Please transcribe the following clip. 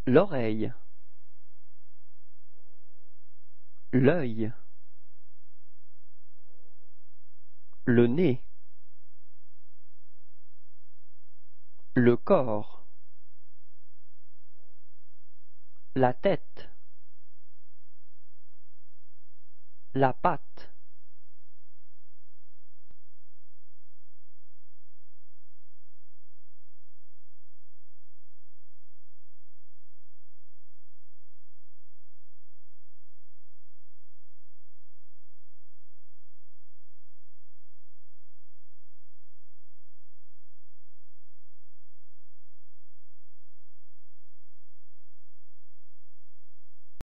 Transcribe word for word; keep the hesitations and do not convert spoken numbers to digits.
l'oreille, l'œil, le nez, le corps, la tête, la patte,